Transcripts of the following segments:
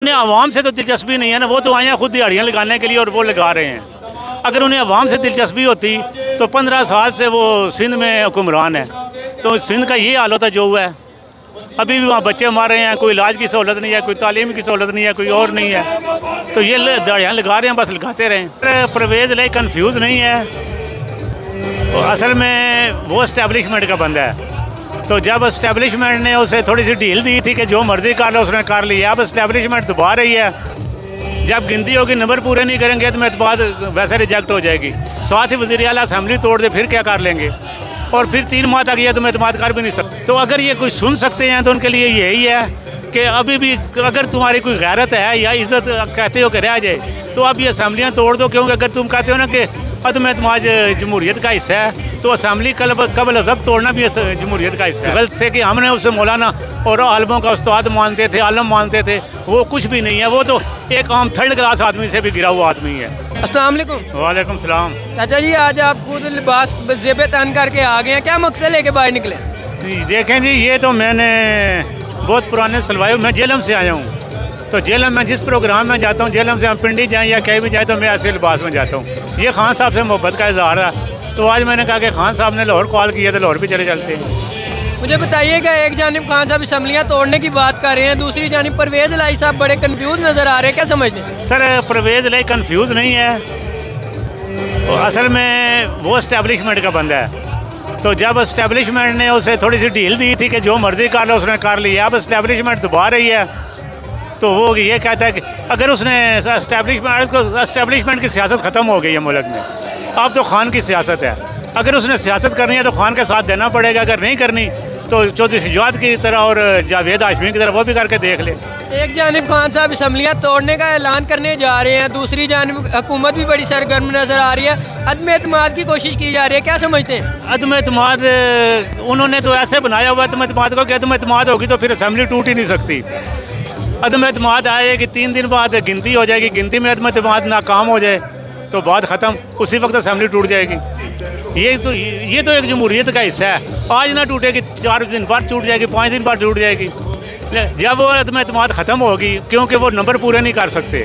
उन्हें आवाम से तो दिलचस्पी नहीं है ना, वो तो आए हैं खुद दिहाड़ियाँ लगाने के लिए और वो लगा रहे हैं। अगर उन्हें आवाम से दिलचस्पी होती तो 15 साल से वो सिंध में हुक्मरान है, तो सिंध का ये हाल होता जो हुआ है। अभी भी वहाँ बच्चे मार रहे हैं, कोई इलाज की सहूलत नहीं है, कोई तालीम की सहूलत नहीं है, कोई और नहीं है, तो ये दिहाड़ियाँ लगा रहे हैं, बस लगाते रहें। परवेज़ इलाही कन्फ्यूज़ नहीं है, असल में वो इस्टेब्लिशमेंट का बंदा है। तो जब इस्टेब्लिशमेंट ने उसे थोड़ी सी ढील दी थी कि जो मर्जी कर लो, उसने कर लिया। अब इस्टेब्लिशमेंट दबा रही है, जब गिनती होगी नंबर पूरे नहीं करेंगे तो बात वैसे रिजेक्ट हो जाएगी। साथ ही वज़ीर आला असेंबली तोड़ दे, फिर क्या कर लेंगे? और फिर 3 माह तक ये तो एतमाद कर भी नहीं सकते। तो अगर ये कुछ सुन सकते हैं तो उनके लिए यही है कि अभी भी अगर तुम्हारी कोई गैरत है या इज़्ज़त कहते हो कि रह जाए, तो अब ये असेंबलियाँ तोड़ दो। क्योंकि अगर तुम कहते हो ना कि अदम एतमाद जमहूरियत का हिस्सा है, तो असेंबली कबल वक्त तोड़ना भी जमहूरियत का हिस्सा है। गलत से कि हमने उसे मौलाना और आलमों का उस्ताद मानते थे, आलम मानते थे, वो कुछ भी नहीं है। वो तो एक आम 3rd क्लास आदमी से भी गिरा हुआ आदमी है। अस्सलाम वालेकुम। वालेकुम सलाम। चाचा जी, आज आप खुद लिबास जेब तन करके आ गए हैं, क्या मकसद लेके बाहर निकले? देखें जी, ये तो मैंने बहुत पुराने सलवाए, मैं जेलम से आया हूँ। तो जेलम में जिस प्रोग्राम में जाता हूँ, जेलम से हम पिंडी जाएँ या कहीं भी जाए, तो मैं ऐसे लिबास में जाता हूँ। ये खान साहब से मोहब्बत का इजहार है, तो आज मैंने कहा कि खान साहब ने लाहौर कॉल किया तो लाहौर भी चले चलते हैं। मुझे बताइएगा, एक जानिब खान साहब असम्बलियाँ तोड़ने की बात कर रहे हैं, दूसरी जानिब परवेज़ इलाही साहब बड़े कन्फ्यूज़ नज़र आ रहे हैं, क्या समझते हैं? सर, परवेज़ इलाही कन्फ्यूज़ नहीं है, असल में वो इस्टेब्लिशमेंट का बंदा है। तो जब इस्टेब्लिशमेंट ने उसे थोड़ी सी ढील दी थी कि जो मर्जी कर लो, उसने कर लिया। अब इस्टेब्लिशमेंट दबा रही है, तो वो ये कहता है कि अगर उसने इस्टेब्लिशमेंट की सियासत ख़त्म हो गई है मुल्क में, अब तो खान की सियासत है। अगर उसने सियासत करनी है तो खान के साथ देना पड़ेगा, अगर नहीं करनी तो चौधरी शुजात की तरह और जावेद हाशमी की तरह वो भी करके देख ले। एक जानिब खान साहब असम्बलियाँ तोड़ने का ऐलान करने जा रहे हैं, दूसरी जानिब हुकूमत भी बड़ी सरगर्म नज़र आ रही है, अदम एतमाद की कोशिश की जा रही है, क्या समझते हैं? अदम एतमाद उन्होंने तो ऐसे बनाया हुआ अदम एतमाद को कि अदम एतमाद होगी तो फिर असम्बली टूट ही नहीं सकती। अदम एतमाद आए कि 3 दिन बाद गिनती हो जाएगी, गिनती में अदम एतमाद नाकाम हो जाए तो बात ख़त्म, उसी वक्त असम्बली टूट जाएगी। ये तो एक जमहूरियत का हिस्सा है। आज ना टूटेगी, 4 दिन बाद टूट जाएगी, 5 दिन बाद टूट जाएगी। जब वो अदम एतमाद ख़त्म होगी, क्योंकि वो नंबर पूरे नहीं कर सकते,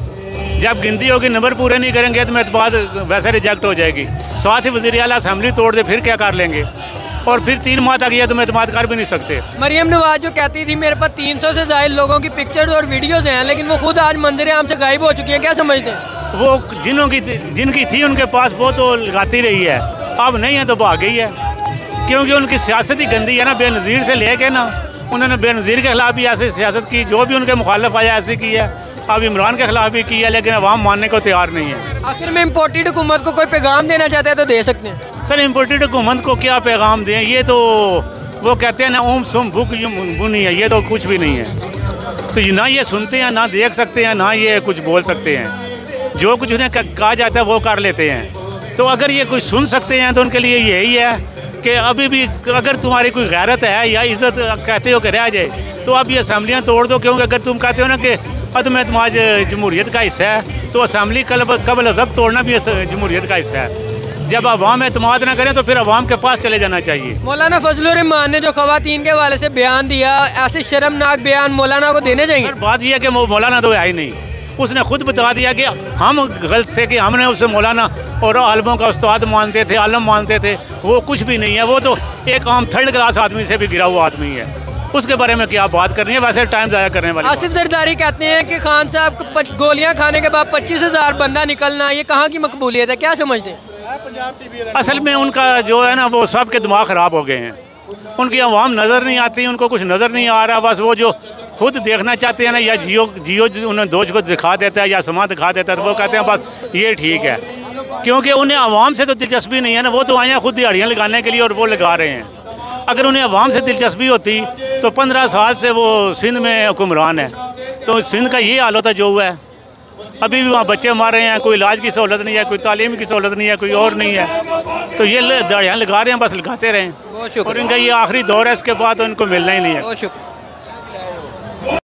जब गिनती होगी नंबर पूरे नहीं करेंगे अदम एतमाद वैसे रिजेक्ट हो जाएगी। साथ ही वज़ीर आला असेंबली तोड़ दे, फिर क्या कर लेंगे? और फिर 3 माह तक ये अदम एतमाद कर भी नहीं सकते। मरियम नवाज जो कहती थी मेरे पास 300 से ज़ायद लोगों की पिक्चर्स और वीडियोज़ हैं, लेकिन वो खुद आज मंजर आम से गायब हो चुकी है, क्या समझते हैं? वो जिनकी थी उनके पास वो तो लगाती रही है, अब नहीं है तो भाग गई है। क्योंकि उनकी सियासत ही गंदी है ना, बेनज़ीर से लेके ना, उन्होंने बेनज़ीर के खिलाफ भी ऐसी सियासत की, जो भी उनके मुखालिफ आया ऐसी की है। अब इमरान के खिलाफ भी की है, लेकिन अवाम मानने को तैयार नहीं है। आखिर में इम्पोर्टेड हुकूमत को कोई पैगाम देना चाहते हैं तो दे सकते हैं। सर, इम्पोर्टेड हुकूमत को क्या पैगाम दें? ये तो वो कहते हैं ना, ओम सुम भुक बुनी है, ये तो कुछ भी नहीं है। तो ना ये सुनते हैं, ना देख सकते हैं, ना ये कुछ बोल सकते हैं। जो कुछ उन्हें कहा जाता है वो कर लेते हैं। तो अगर ये कुछ सुन सकते हैं तो उनके लिए यही है कि अभी भी अगर तुम्हारी कोई गैरत है या इज़्ज़त कहते हो कि रह जाए, तो अब ये असेंबलियाँ तोड़ दो। क्योंकि अगर तुम कहते हो ना कि अदम एतमाद जमहूरियत का हिस्सा है, तो असेंबली कबल वक्त तोड़ना भी जमहूरियत का हिस्सा है। जब अवाम एतमाद ना करें तो फिर अवाम के पास चले जाना चाहिए। मौलाना फजलुर रहमान ने जो खवातीन के हवाले से बयान दिया, ऐसे शर्मनाक बयान मौलाना को देने चाहिए। बात यह है कि मौलाना तो है ही नहीं, उसने खुद बता दिया कि हम गलत से कि हमने उसे मौलाना और आलमों का उस्ताद मानते थे, आलम मानते थे, वो कुछ भी नहीं है। वो तो एक आम 3rd क्लास आदमी से भी गिरा हुआ आदमी है, उसके बारे में क्या बात करनी है? वैसे टाइम ज़ाया करने वाले। आसिफ जरदारी कहते हैं कि खान साहब गोलियां खाने के बाद 25,000 बंदा निकलना, ये कहाँ की मकबूलियत है, क्या समझते हैं? असल में उनका जो है ना, वो सब के दिमाग ख़राब हो गए हैं। उनकी आवाम नज़र नहीं आती, उनको कुछ नज़र नहीं आ रहा। बस वो जो खुद देखना चाहते हैं ना, या जियो उन्हें दोज को दिखा देता है या समा दिखा देता है, तो वो कहते हैं बस ये ठीक है। क्योंकि उन्हें आवाम से तो दिलचस्पी नहीं है ना, वो तो आए हैं खुद दिहाड़ियाँ लगाने के लिए और वो लगा रहे हैं। अगर उन्हें आवाम से दिलचस्पी होती तो 15 साल से वो सिंध में हुक्मरान है, तो सिंध का ये हाल होता जो हुआ है। अभी भी वहाँ बच्चे मार रहे हैं, कोई इलाज की सहूलत नहीं है, कोई तालीम की सहूलत नहीं है, कोई और नहीं है, तो ये दिहाड़ियाँ लगा रहे हैं, बस लगाते रहें। और इनका ये आखिरी दौर है, इसके बाद तो इनको मिलना ही नहीं है।